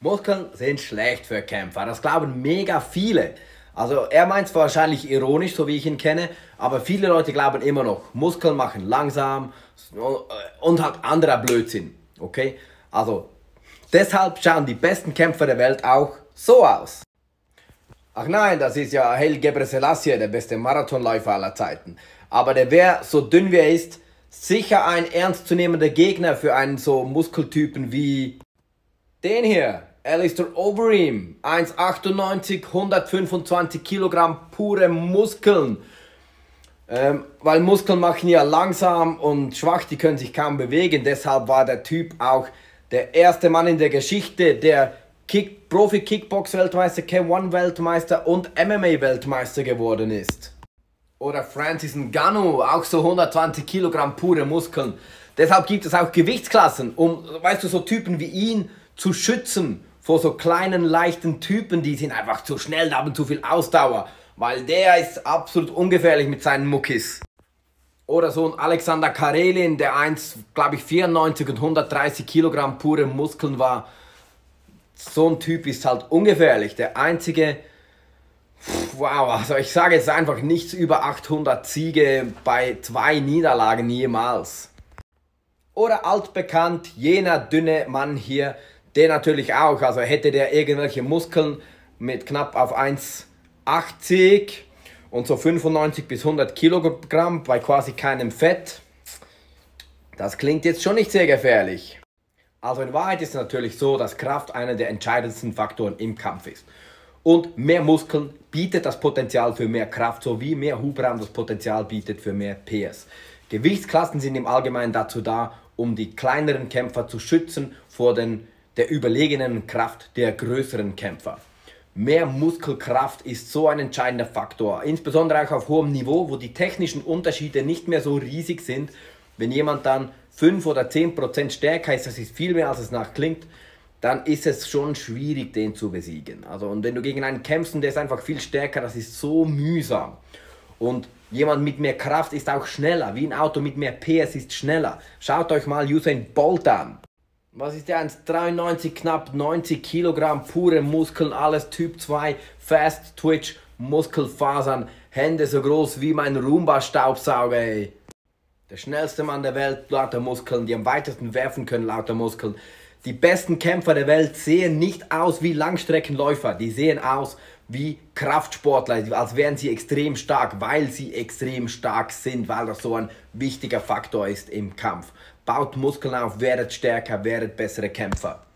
Muskeln sind schlecht für Kämpfer, das glauben mega viele. Also er meint es wahrscheinlich ironisch, so wie ich ihn kenne, aber viele Leute glauben immer noch, Muskeln machen langsam und halt anderer Blödsinn, okay? Also deshalb schauen die besten Kämpfer der Welt auch so aus. Ach nein, das ist ja Haile Gebrselassie, der beste Marathonläufer aller Zeiten. Aber der wäre, so dünn wie er ist, sicher ein ernstzunehmender Gegner für einen so Muskeltypen wie den hier. Alistair Overeem, 1,98, 125 Kilogramm pure Muskeln. Weil Muskeln machen ja langsam und schwach, die können sich kaum bewegen. Deshalb war der Typ auch der erste Mann in der Geschichte, der Profi-Kickbox-Weltmeister, K1-Weltmeister und MMA-Weltmeister geworden ist. Oder Francis Ngannou, auch so 120 Kilogramm pure Muskeln. Deshalb gibt es auch Gewichtsklassen, um, weißt du, so Typen wie ihn zu schützen vor so kleinen, leichten Typen, die sind einfach zu schnell, haben zu viel Ausdauer, weil der ist absolut ungefährlich mit seinen Muckis. Oder so ein Alexander Karelin, der 1,94 und 130 Kilogramm pure Muskeln war. So ein Typ ist halt ungefährlich. Der einzige, wow, also ich sage jetzt einfach nichts über 800 Siege bei 2 Niederlagen jemals. Oder altbekannt, jener dünne Mann hier, der natürlich auch, also hätte der irgendwelche Muskeln mit knapp auf 1,80 und so 95 bis 100 Kilogramm bei quasi keinem Fett. Das klingt jetzt schon nicht sehr gefährlich. Also in Wahrheit ist es natürlich so, dass Kraft einer der entscheidendsten Faktoren im Kampf ist. Und mehr Muskeln bietet das Potenzial für mehr Kraft, sowie mehr Hubraum das Potenzial bietet für mehr PS. Gewichtsklassen sind im Allgemeinen dazu da, um die kleineren Kämpfer zu schützen vor der überlegenen Kraft der größeren Kämpfer. Mehr Muskelkraft ist so ein entscheidender Faktor, insbesondere auch auf hohem Niveau, wo die technischen Unterschiede nicht mehr so riesig sind. Wenn jemand dann 5 oder 10% stärker ist, das ist viel mehr als es nachklingt, dann ist es schon schwierig, den zu besiegen. Also, und wenn du gegen einen kämpfst und der ist einfach viel stärker, das ist so mühsam. Und jemand mit mehr Kraft ist auch schneller, wie ein Auto mit mehr PS ist schneller. Schaut euch mal Usain Bolt an. Was ist der? 1,93, knapp 90 Kilogramm, pure Muskeln, alles Typ 2, Fast Twitch, Muskelfasern, Hände so groß wie mein Roomba-Staubsauger, ey. Der schnellste Mann der Welt, lauter Muskeln, die am weitesten werfen können, lauter Muskeln. Die besten Kämpfer der Welt sehen nicht aus wie Langstreckenläufer, die sehen aus wie Kraftsportler, als wären sie extrem stark, weil sie extrem stark sind, weil das so ein wichtiger Faktor ist im Kampf. Baut Muskeln auf, werdet stärker, werdet bessere Kämpfer.